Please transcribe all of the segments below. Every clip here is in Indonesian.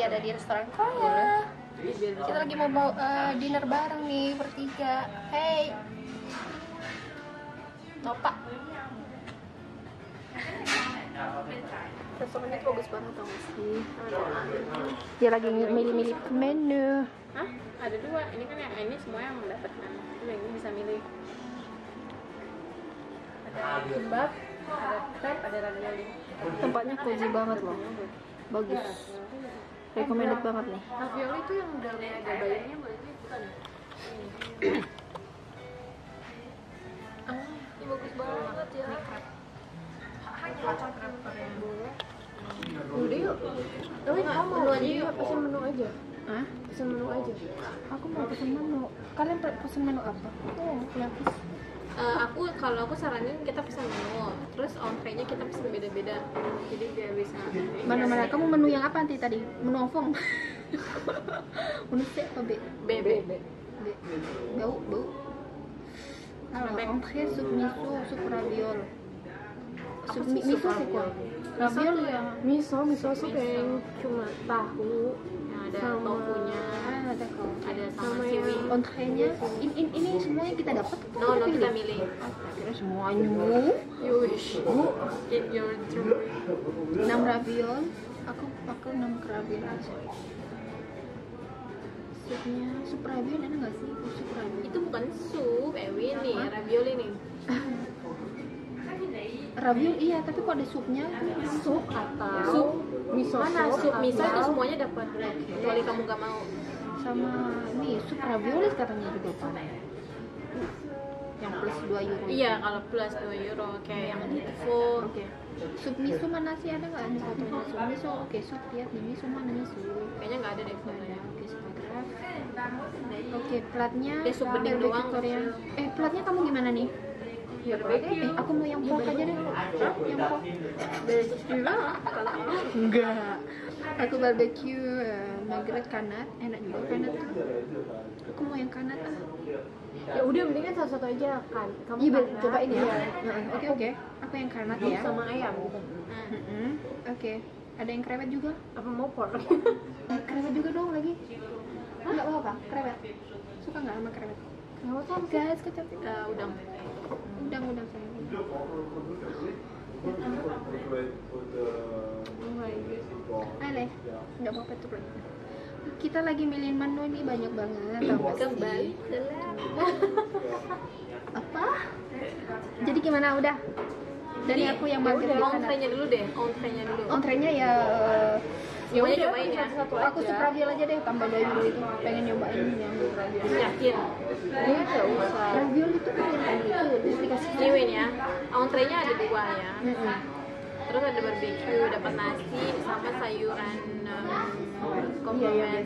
ada di restoran Korea. Kita lagi mau dinner bareng nih bertiga. Hey, Nopa. Restorannya tuh bagus banget tau gak sih? Dia lagi milih-milih menu. Hah? Ada dua. Ini kan yang ini semua yang mendapatkan. Ini bisa milih. Ada kimbap, ada crab, ada ravioli. Tempatnya cozy banget loh. Bagus. Recommended banget nih. Ravioli itu yang udah ada bayarnya berarti bukan? Ini bagus banget ya. Udah yuk. Tapi kamu mau aja yuk, pesen menu aja. Hah? Pesen menu aja. Aku mau pesen menu. Kalian pesen menu apa? Oh, lapis. Kalau aku saranin kita pesan menu, terus entree-nya kita pesan beda-beda, jadi biar bisa. Mana? Kamu menu yang apa nanti tadi? Menu Ovong? Menu C apa B? B. Bau. Alors, entrée, sup miso, sup raviol. Sup miso c'est quoi? Raviol ya? Miso sup yang cuma tahu, yang ada tofunya, ada sama seaweed. Entree-nya, ini semuanya kita dapat? No, kita milih. Kira semuanya. Yush, get your dream. 6 raviol. Aku 6 raviol aja. Supnya, sup raviol ada nggak sih? Sup raviol. Itu bukan sup, Ewin nih, ravioli nih. Raviol iya, tapi kok ada supnya? Sup atau sup miso? Mana sup miso itu semuanya dapat, kecuali kamu nggak mau. Sama nih sup ravioli katanya juga Pak. Yang plus 2 euro. Iya, kalau plus 2 euro kayak yang itu. Oke. Sup miso mana sih, ada nggak nih fotonya sup miso? Oke, sup lihat nih miso mana nih sup? Kayaknya nggak ada deh fotonya. Oke, spaghetti. Oke, platnya Dia sup bening doang. Korea. Platnya kamu gimana nih? Aku mau yang pork aja deh. Yang pork. Enggak. Aku barbecue magret kanat, enak juga kanat tuh. Aku mau yang kanat ah. Ya udah, mendingan satu-satu aja kan. Kamu Iya, kanat. coba ini ya. Iya. Oke. Aku yang kanat ya. Sama ayam gitu. Oke. Ada yang krewet juga? Apa mau pork? Krewet juga dong lagi. Enggak apa-apa, krewet. Suka nggak sama krewet? Nggak usah, Guys, kecantik. udang. Udang sayang. Ale, nggak mau petrol. Kita lagi milih menu ini banyak banget. Kembali Apa? Jadi gimana udah? Dari aku yang mager di sana. Entrenya dulu deh, Entrenya ya. Ya udah cobain ya. Aku sup raviol aja deh, tambah 2 euro itu. Pengen nyobain yang raviol. Yakin? Ya nggak usah. Raviol itu kan yang tadi itu terus dikasih. Anyway ya, entrenya ada 2 ya. Terus ada barbecue, dapat nasi sama sayuran komplement.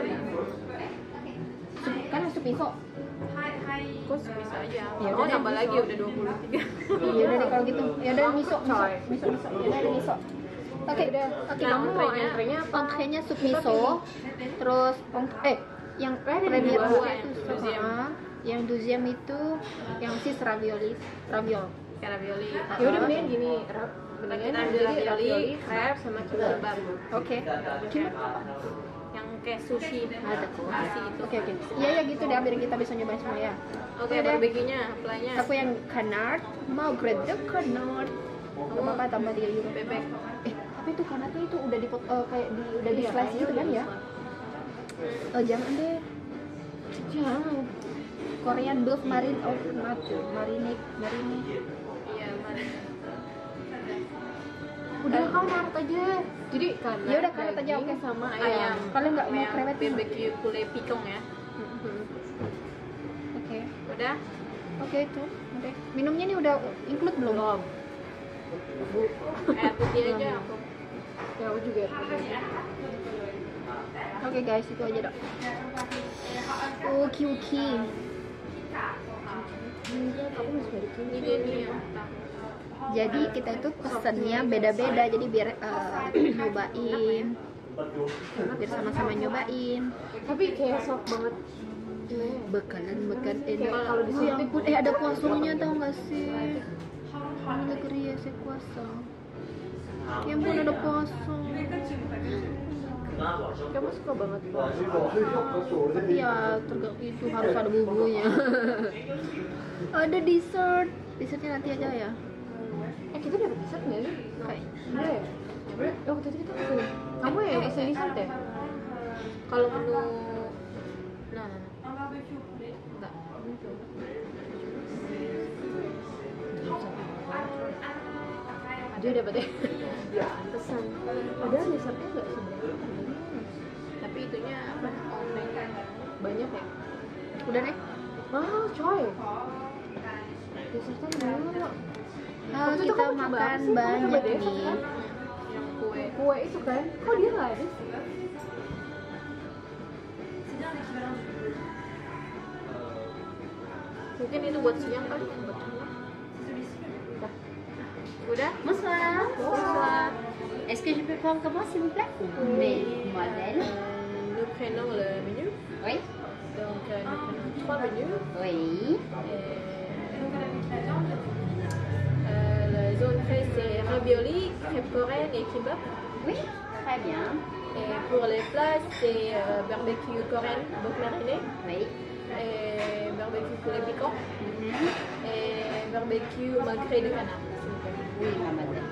Kan sup miso. Kok bisa aja. Ya Oh, udah nambah deh, lagi miso. udah 23. Iya udah deh kalau gitu. Ya udah miso. Ya udah ada miso. Oke, Kamu mau entrenya apa? Entrenya sup miso. Terus yang premier dua, itu yang deuxième. yang deuxième itu yang sis raviol. Kayak ravioli. Ya udah mendingan gini, Mendingan ada ravioli, crab sama kimbap. Oke. Yang kayak sushi. Ada kok. Sushi itu. Oke. Iya ya gitu deh, biar kita bisa nyobain semua ya. Oke, Udah. barbecue-nya, apply-nya. Aku yang canard, mau grade canard. Kamu apa tambah 3 euro? Bebek. Tapi itu kanatnya itu udah kayak udah di slice gitu kan ya? Jangan deh. Jangan. Korean beef marine marinade. Iya, mari. Udah kamu marut aja. Jadi kan Ya udah kanat aja oke. sama ayam. Kalian nggak mau Ayam krewet nih? barbecue poulet picong ya. Oke. Udah? Oke itu. Oke. Minumnya nih udah include belum? Air putih aja aku. Ya aku juga. Oke guys, itu aja dok. Oke. Ini dia nih yang Jadi kita itu pesennya beda-beda, jadi biar nyobain, biar sama-sama nyobain. tapi kayak soft banget. Bekalan enak. Kalau di sini Ampun, ada puasanya tau gak sih? Negeri ya saya puasa. Ya ampun ada puasa. Kamu suka banget Pak? Tapi ya itu harus ada bumbunya. Ada dessertnya nanti aja ya. Kita dapat dessert nggak sih? Kayak Boleh. Boleh. Oh, waktu itu kita pesen. Kamu ya pesen dessert ya? Kalau menu nah. Enggak. Dia dapat ya? Pesan. Padahal dessertnya nggak seberapa. Tapi itunya apa? Online banyak ya? udah deh. Mahal coy. Dessertnya mahal. Waktu itu Kita kamu coba apa makan sih? Kamu coba banyak dessert nih. kan? Yang kue itu kan? Kok dia nggak ada sih? Mungkin itu buat siang kali ya? Udah? Bonsoir. Bonsoir. Est-ce que je peux prendre comment s'il vous plaît? Mais mademoiselle. Nous prenons le menu. Oui. Donc, nous prenons 3 menus. Oui. La zone frais, c'est ravioli, crêpes coréennes et kimbap. Oui. Très bien. Et pour les plats, c'est barbecue coréen, donc mariné. Oui. Et barbecue poulet piquant. Et barbecue magret de canard. s'il vous plaît. Oui, mademoiselle.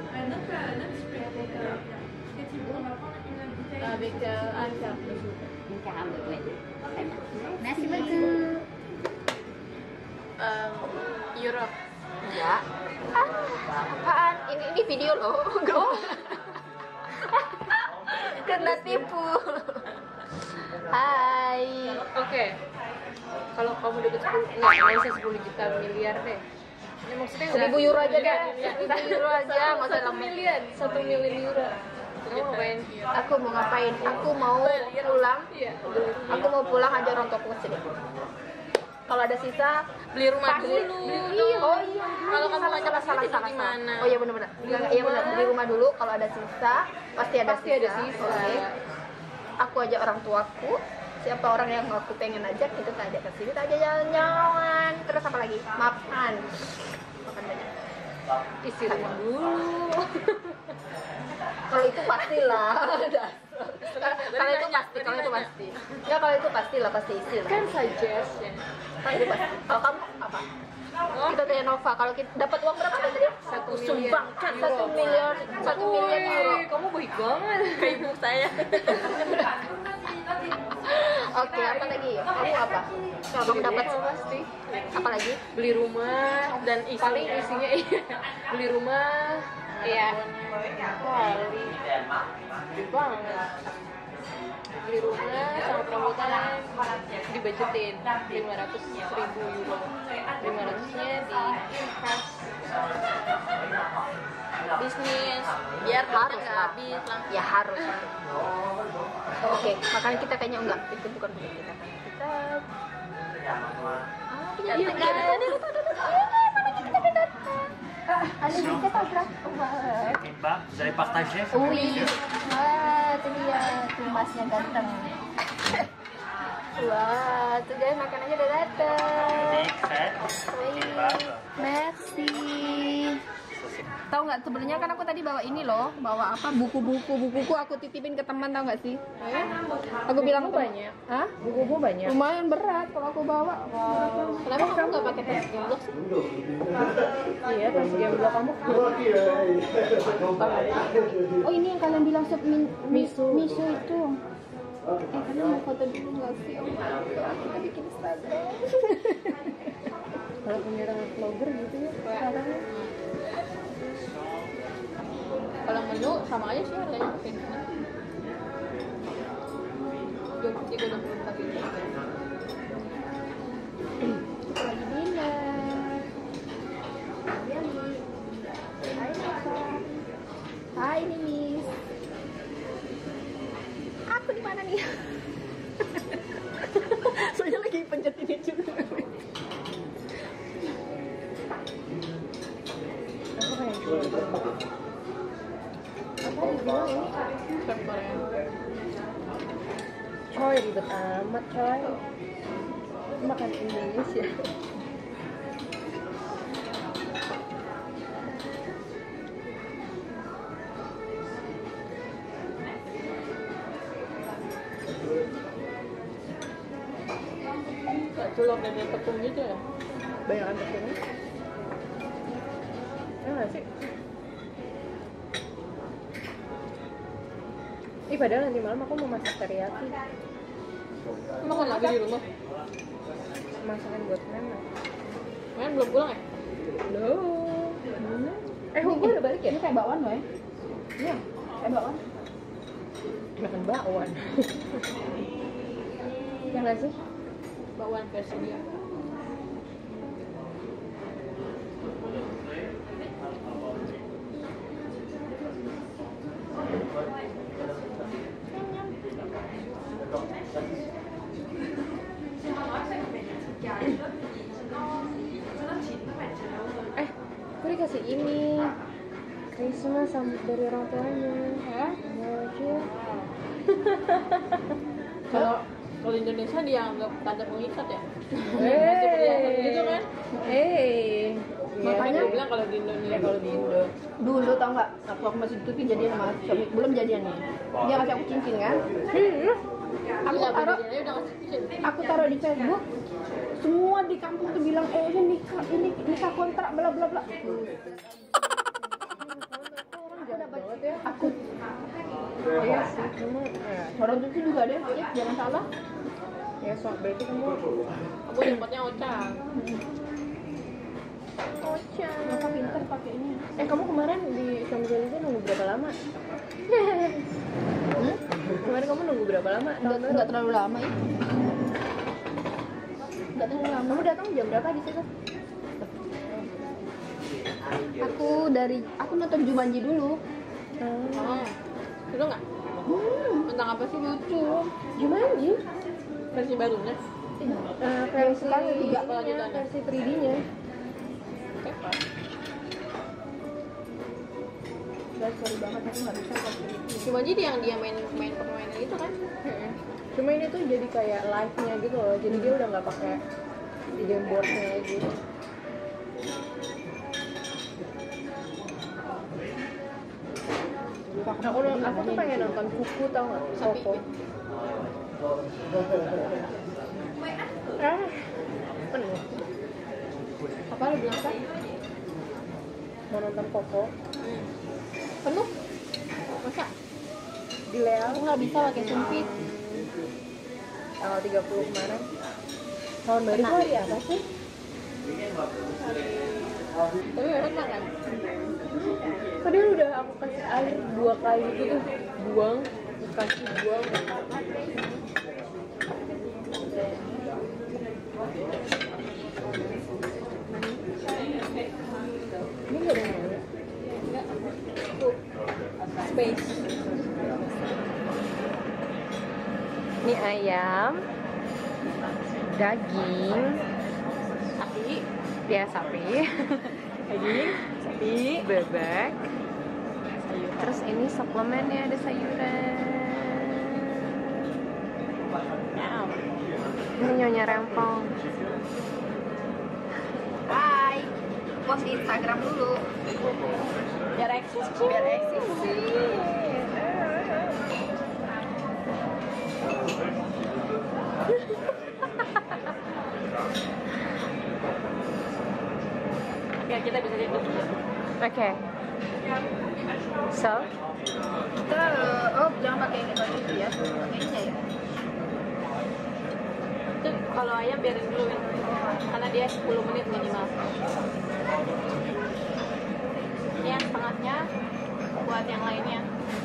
Avec un quart, s'il vous plaît. Une caramel, oui. Très bien. Merci beaucoup. Europe. Ya. Apaan? Ini video loh. Kena tipu. Hai. Oke. Kalau kamu dapat 10, nggak usah 10 juta miliar deh. Ya, maksudnya 1.000 euro aja deh. 1.000 euro aja, nggak usah 1 miliar. 1 miliar euro. Kamu ngapain? Aku mau ngapain? Aku mau pulang. Iya. Aku mau pulang aja orang tuaku ke sini. Kalau ada sisa Beli rumah pasti- dulu. Iya. Oh iya. Kalau kamu salah, ngajak salah, aku salah, gimana? Oh iya benar-benar. Iya benar. Beli rumah dulu. Kalau ada sisa pasti ada Pasti sisa. ada sisa. Oke. Aku ajak orang tuaku. Siapa orang yang aku pengen ajak itu tak ajak ke sini, tak ajak jalan-jalan. Terus apa lagi? Makan. Makan banyak. Isi rumah dulu. Kalau itu pastilah. Kalau itu pasti, kalau itu pasti. Ya kalau itu pastilah, pasti isi lah. Kan suggestion. Kalau itu pasti. Kalau kamu apa? Kita tanya Nova, kalau kita dapat uang berapa tadi? 1 miliar Sumbangkan euro. 1 miliar euro. Kamu baik banget. Kayak ibu saya. Oke, apa lagi? Kamu apa? Kamu dapat pasti. apa lagi? Beli rumah dan paling isinya iya. Beli rumah. Iya. Kali. Banget. Beli rumah sama perabotan dibajetin 500.000 euro. 500-nya di invest bisnis biar Harus nggak lah. habis langsung. Ya harus. Oke, makanya kita kayaknya enggak. Itu bukan untuk kita kan. Kita Iya, kan? Allez, kita tabrak. Mbak, vous allez partager Wih, wah, itu dia tuh masnya ganteng. Wah, tuh guys makanannya udah dateng. Wih, merci. Tahu nggak sebenarnya kan aku tadi bawa ini loh, bawa apa bukuku aku titipin ke teman, tahu nggak sih? Aku bilang banyak. Hah? Buku-buku banyak. Lumayan berat kalau aku bawa. Kenapa kamu nggak pakai tas gemblok sih? Iya, tas gemblok kamu. Oh ini yang kalian bilang Miso. miso itu. Kalian mau foto dulu nggak sih? Oh my God, kita bikin Instagram. Kalau penyerang vlogger gitu ya caranya. Kalau menu sama aja sih harganya pakai di sini. 23 ini. Lagi dinner. Hai ini Miss. Aku di mana nih? Soalnya lagi pencet ini juga. Apa dibilang ini? Coy, ribet amat coy. Makan Indonesia. Celok dan tepung gitu ya. Banyakan tepungnya. Nggak sih? Ih, padahal nanti malam aku mau masak teriyaki. Makan lagi di rumah. Masakan buat Mena. Men belum pulang ya? Belum. Gue udah balik ya? Ini kayak bakwan loh ya? Iya. Kayak bakwan. Makan bakwan. Ya nggak sih? Bakwan versi dia. Aku dikasih ini Christmas dari orang tuanya. Ya? Mau aja. Kalau Indonesia dianggap tanda pengikat ya? Eh. Masih perhiasan gitu kan? Makanya Dia bilang kalau di Indonesia, kalau di Indo. Dulu tau nggak? Aku masih di Turki jadian sama suami, belum jadian nih. Dia kasih aku cincin kan? Aku Gila, taruh, jadinya udah ngasih cincin. aku taruh di Facebook. Semua di kampung tuh bilang, ini nikah kontrak bla bla bla. Aku iya sih, cuma orang Turki juga ada yang Oya, jangan salah. ya soal berarti kamu Aku dapatnya ocang. Kenapa pinter pakai ini? kamu kemarin di Champs-Élysées nunggu berapa lama? Kemarin kamu nunggu berapa lama? Enggak terlalu lama ya. Enggak terlalu lama. Kamu datang jam berapa di situ? Aku nonton Jumanji dulu. Oh, itu nggak? Tentang apa sih? Lucu. Jumanji? Versi barunya? Versi sekarang tiga kelanjutannya. versi 3D-nya. Apa? Udah sorry banget aku nggak bisa pakai itu. Cuma jadi yang dia main permainan itu kan? Cuma ini tuh jadi kayak live-nya gitu loh. Jadi dia udah nggak pakai di game board-nya gitu. Aku tuh pengen nonton Kuku, tau nggak? Sapi. Koko. Penuh. Apa lu bilang kan? Mau nonton Koko Penuh. Masa? di Lea Aku nggak bisa pakai sumpit. tanggal 30 kemarin. Tahun baru itu hari apa sih? Tapi enak kan? Padahal udah aku kasih air 2 kali gitu tuh, buang, kasih buang. Ini nggak ada yang mana? Space. Ini ayam, daging, Sapi. ya sapi, Daging. Sapi. bebek, terus ini suplemennya ada sayuran. Wow. Ini nyonya rempong. Hai. Post di Instagram dulu. Biar eksis. Biar eksis sih. Biar kita bisa lihat dulu. Oke. So, Kita jangan pakai ini baju itu ya. Pakai ini ya. Itu kalau ayam biarin dulu kan. Karena dia 10 menit minimal. Ini yang setengahnya buat yang lainnya.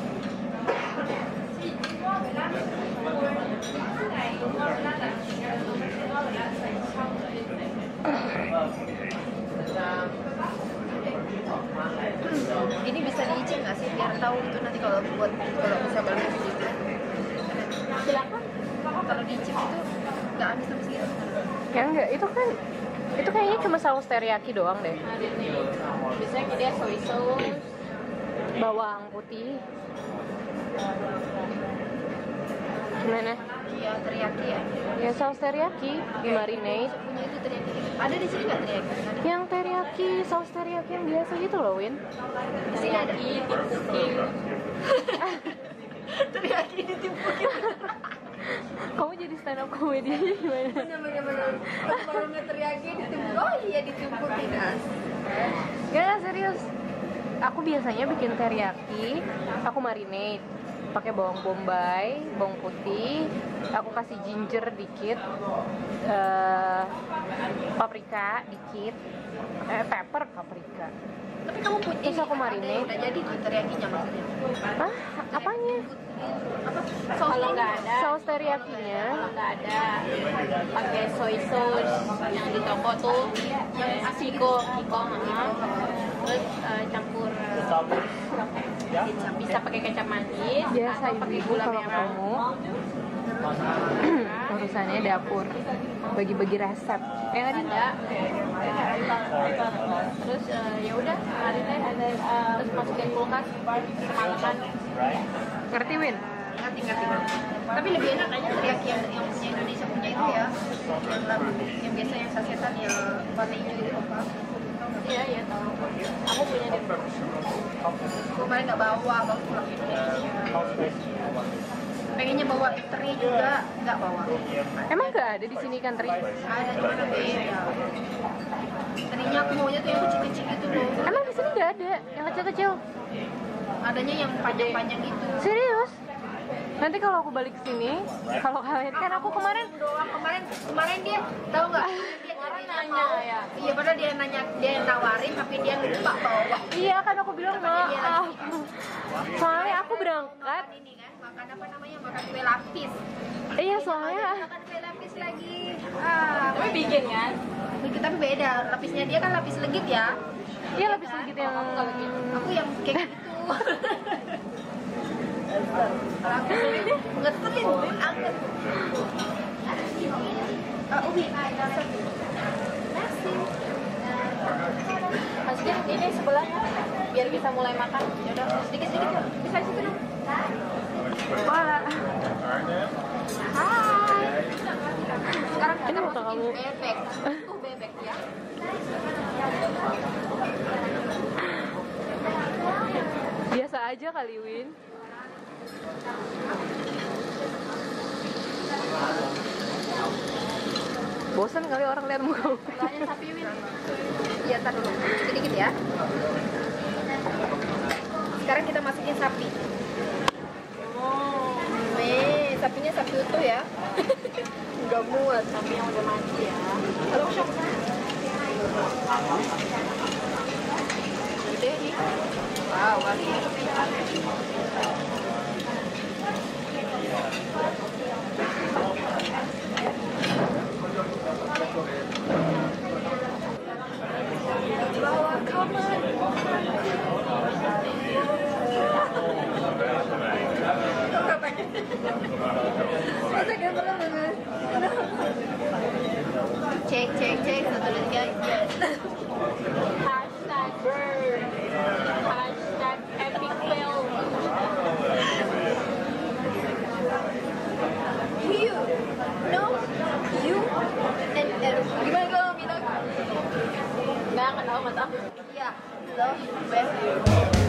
Ini bisa diicip nggak sih biar tahu itu nanti kalau bisa balik gitu. Silakan. Kalau diicip itu nggak habis gitu. ya enggak, itu kayaknya cuma saus teriyaki doang deh. Ada nih. Biasanya dia soy sauce. Bawang putih. Gimana? Iya teriyaki ya. Ya saus teriyaki, dimarinate. Punya itu teriyaki. Ada di sini nggak teriyaki? Ada. Yang teriyaki, saus teriyaki yang biasa gitu loh, Win. Di sini ada. Dimpukin. Teriyaki ditimpukin. Kamu jadi stand up comedy gimana? Bener-bener kalau ngeteriakin ditumpuk. Oh iya ditumpukin as. Gak serius. Aku biasanya bikin teriyaki, aku marinate pakai bawang bombay, bawang putih, aku kasih ginger dikit, paprika dikit, pepper paprika. Tapi kamu punya Terus aku marinate. udah jadi tuh teriyakinya maksudnya. Hah? Apanya? Apa? Kalau nggak ada saus teriyakinya, Kalau nggak ada pakai soy sauce yang di toko tuh yang Iko, terus campur bisa pakai kecap manis biasa atau pakai ibu gula kalau merah. ketemu urusannya dapur, bagi-bagi resep. Nggak Ada, terus ya udah marinate, terus masukin kulkas semalaman. ngerti Win? Ngerti. Tapi lebih enak kayaknya teriyaki yang punya Indonesia punya itu ya. Yang biasa yang sasetan yang warna hijau itu apa? Iya tahu. Aku punya di rumah. Kemarin nggak bawa, baru pulang Indonesia. Pengennya bawa teri juga, nggak bawa. Emang nggak ada di sini ikan teri? Ada cuma beda. Terinya aku maunya tuh yang kecil-kecil gitu loh. Emang di sini nggak ada yang kecil-kecil? Adanya yang panjang-panjang gitu. Serius? Nanti kalau aku balik ke sini, kalau kalian kan aku kemarin Doang kemarin dia tahu nggak? Dia nanya ya. Iya padahal dia nawarin tapi dia lupa bawa. iya kan aku bilang maaf. Soalnya aku berangkat. Ini kan makan apa namanya makan kue lapis. Iya soalnya Makan kue lapis lagi. Tapi bikin kan? Tapi beda. Lapisnya dia kan lapis legit ya. iya lebih sedikit yang Aku yang kayak gitu. Aku ngeselin banget. Ubi. Nasi. Masukin ini sebelahnya biar bisa mulai makan. Yaudah, sedikit-sedikit. Bisa di situ dong. Wala. Hai. Sekarang kita Kenapa masukin kamu? bebek. Tuh bebek ya. Biasa aja kali Win. Bosan kali orang lihat muka. Belahnya sapi Win. Iya, tar dulu. Sedikit ya. Sekarang kita masukin sapi. Sapinya sapi utuh ya. Enggak muat. Tapi yang udah mati ya. Halo, Syok. Gede nih. Wow, wangi. Bawa kamar. Cek, satu lagi guys. Hashtag burn. Hashtag epic fail. You, no, you, and gimana kalau bilang? Nggak tahu mata. Ya, love, best.